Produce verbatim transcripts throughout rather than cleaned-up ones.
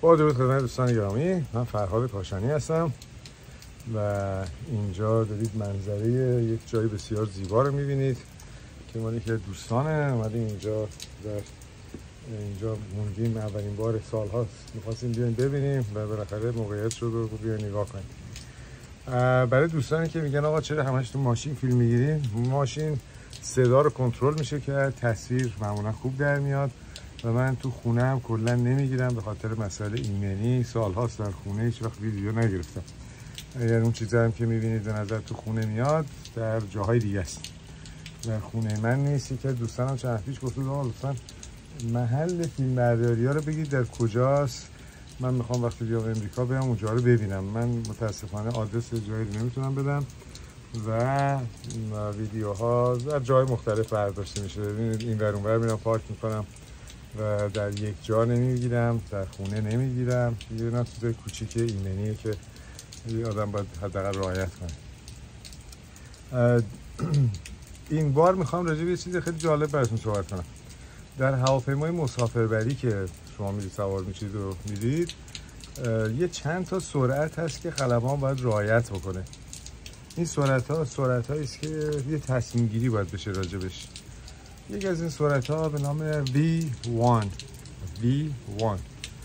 با درود خدمت دوستان گرامی، من فرهاد کاشانی هستم و اینجا دارید منظره یک جای بسیار زیبا رو میبینید که ما یکی از دوستانه اومدیم اینجا در اینجا موندیم. اولین بار سال هاست میخواستیم بیایم ببینیم و بالاخره موقعیت شد و بیایم نگاه کنیم. برای دوستانی که میگن آقا چرا همش تو ماشین فیلم میگیرین، ماشین صدا رو کنترل میشه که تصویر معمولا خوب در میاد و من تو خونه هم کلا نمیگیرم به خاطر مسئله ایمنی. سال هاست در خونه هیچ وقت ویدیو نگرفتم. اگر اون چیزا هم که میبینید به نظر تو خونه میاد در جاهای دیگه است، در خونه من نیست. که دوستانم چند پیش گفتن آقا لطفا محل فیلم برداری ها رو بگید در کجاست، من میخوام وقتی بیام امریکا بیام اونجا رو ببینم. من متاسفانه آدرس جایی رو نمیتونم بدم و ویدیوها در جای مختلف برداشته میشه. ببینید این ور اون ور میرم پارک میکنم و در یک جا نمیگیرم، در خونه نمیگیرم. یه نه چیزای کوچیک ایمنیه که آدم باید حداقل رعایت کنه. این بار میخوام راجع به یه چیز خیلی جالب براتون صحبت کنم. در هواپیمای مسافربری که شما میرید سوار میشید و میرید، یه چند تا سرعت هست که خلبان باید رعایت بکنه. این سرعت ها سرعت هایی است که یه تصمیم گیری باید بشه راجبش. یک از این سرعت ها به نام وی وان وی وان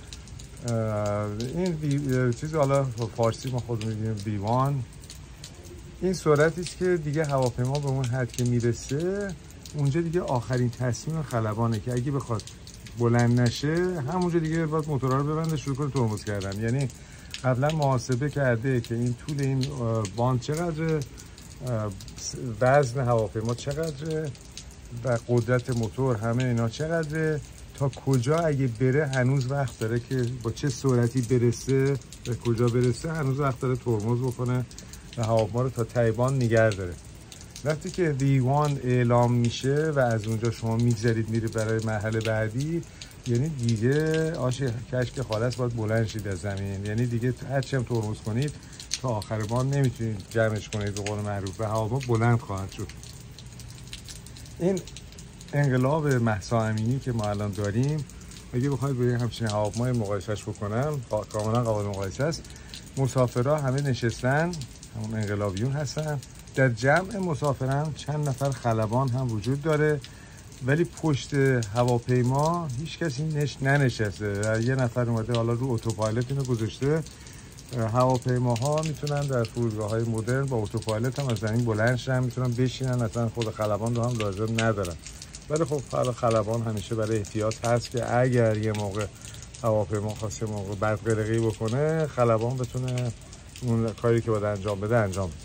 این وی چیز حالا فارسی ما خود میگیم وی وان. این سرعتی است که دیگه هواپیما به اون حد که میرسه اونجا دیگه آخرین تصمیم خلبانه که اگه بخواد بلند نشه همونجا دیگه باید موتورها رو ببنده شروع کنه ترمز کردن. یعنی قبلا محاسبه کرده که این طول این باند چقدره، وزن هواپیما چقدره و قدرت موتور همه اینا چقدره، تا کجا اگه بره هنوز وقت داره که با چه سرعتی برسه به کجا برسه، هنوز وقت داره ترمز بکنه و هواپیما رو تا تایوان نگه داره. وقتی که وی وان اعلام میشه و از اونجا شما میگذارید میره برای مرحله بعدی، یعنی دیگه آش کشک خالص باید بلند شید از زمین. یعنی دیگه هرچی هم ترمز کنید تا آخر بان نمیتونید جمعش کنید به قول معروف و هواپیما بلند خواهد شد. این انقلاب مهسا امینی که ما الان داریم، اگه بخواید با همچین هواپیمای مقایسهش بکنم کاملا قابل مقایسه است. مسافرها همه نشستن، همون انقلابیون هستن. در جمع مسافران چند نفر خلبان هم وجود داره، ولی پشت هواپیما هیچ کسی نش... ننشسته. یه نفر اومده حالا رو اتوپایلوت اینو گذاشته. هواپیماها میتونن در فرودگاه‌های مدرن با اتوپایلوت هم از زمین بلند شن، میتونن بشینن، اصلا خود خلبان رو هم لازم ندارن. ولی خب خلبان همیشه برای احتیاط هست که اگر یه موقع هواپیما خواسته موقع بدقلقی بکنه، خلبان بتونه اون کاری که باید انجام بده انجام بده.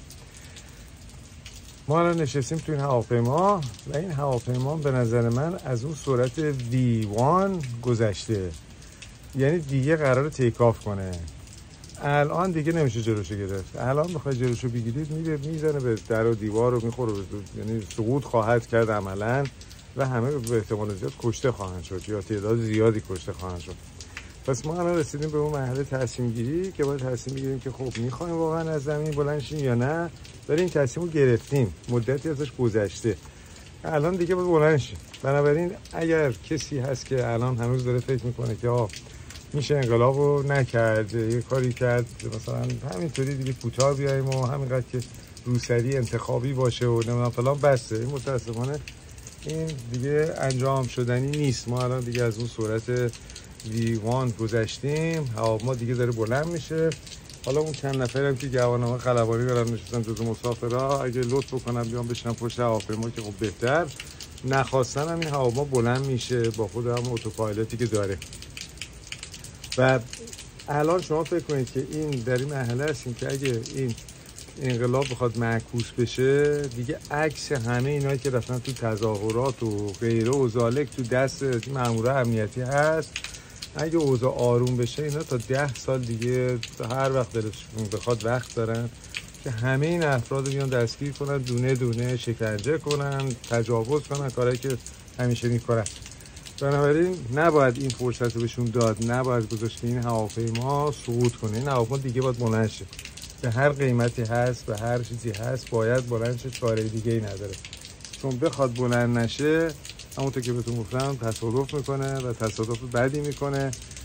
ما الان نشستیم تو این هواپیما و این هواپیما به نظر من از اون سرعت وی وان گذشته، یعنی دیگه قراره تیک آف کنه. الان دیگه نمیشه جلوشو گرفت. الان بخوای جلوشو بگیرید میره میزنه به در و دیوار رو میخوره، یعنی سقوط خواهد کرد عملا و همه به احتمال زیاد کشته خواهند شد یا تعداد زیادی کشته خواهند شد. پس ما الان رسیدیم به اون مرحله تصمیم گیری که باید تصمیم بگیریم که خب میخوایم واقعا از زمین بلند شیم یا نه. ولی این تصمیم رو گرفتیم، مدتی ازش گذشته، الان دیگه باید بلند شیم. بنابراین اگر کسی هست که الان هنوز داره فکر میکنه که آه میشه انقلاب رو نکرد، یه کاری کرد مثلا همینطوری دیگه کوتاه بیاییم و همینقدر که روسری انتخابی باشه و نمیدونم فلان، بسته، این متاسفانه این دیگه انجام شدنی نیست. ما الان دیگه از اون سرعت وی وان گذشتیم، هواپیما دیگه داره بلند میشه. حالا اون چند نفرم که گواهینامه خلبانی دارن نشستن جزو مسافرها، اگه لطف بکنم بیان بشینن پشت هواپیما که خب بهتر، نخواستن هم این هواپیما بلند میشه با خود هم اتوپایلوتی که داره. و الان شما فکر کنید که این در این مرحله هستیم که اگه این انقلاب بخواد معکوس بشه، دیگه عکس همه اینایی که رفتن تو تظاهرات و غیره و ذالک تو دست مامورای امنیتی هست. اگه اوضاع آروم بشه اینا تا ده سال دیگه هر وقت دلشون بخواد وقت دارن که همه این افراد رو بیان دستگیر کنن، دونه دونه شکنجه کنن، تجاوز کنن، کارهایی که همیشه میکنن. بنابراین نباید این فرصت رو بهشون داد، نباید گذاشت که این هواپیما سقوط کنه. این هواپیما دیگه باید بلند شه، به هر قیمتی هست، به هر چیزی هست باید بلند شه، چاره دیگه ای نداره. چون بخواد بلند نشه همونطور که بهتون گفتم تصادف میکنه و تصادف بدی میکنه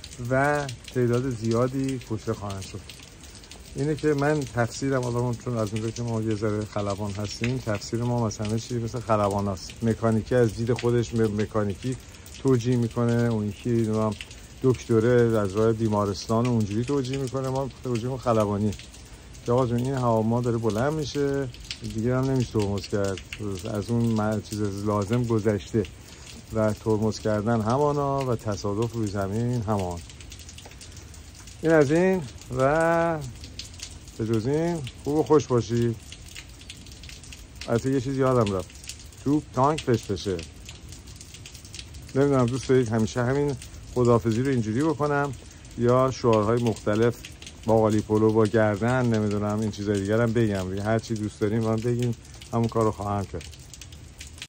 و تعداد زیادی کشته خواهند شد. اینه که من تفسیرم، حالا چون از اونجا که ما یه ذره خلبان هستیم، تفسیر ما مثلا چی مثل خلبان هست. مکانیکی از دید خودش مکانیکی توجیه میکنه، اون یکی نمیدونم دکتره از راه بیمارستان اونجوری توجیه میکنه، ما توجیه خلبانی که آقا جون این هواپیما داره بلند میشه دیگه هم نمیشه ترمز کرد، از اون چیز لازم گذشته و ترمز کردن همانا و تصادف روی زمین همان. این از این و به جز این خوب و خوش باشید. البته یه چیز یادم رفت، توپ تانک فش فشه. نمیدونم دوست دارید همیشه همین خداحافظی رو اینجوری بکنم یا شعارهای مختلف با قالی پلو با گردن نمیدونم این چیزای دیگر هم بگم. هر چی دوست داریم من بگیم همون کار رو خواهم کرد.